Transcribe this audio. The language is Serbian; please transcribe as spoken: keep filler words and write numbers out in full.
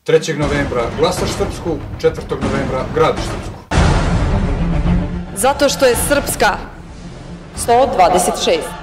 trećeg novembra glasaš srpsku, četvrtog novembra gradiš srpsku. Zato što je srpska. sto dvadeset šest.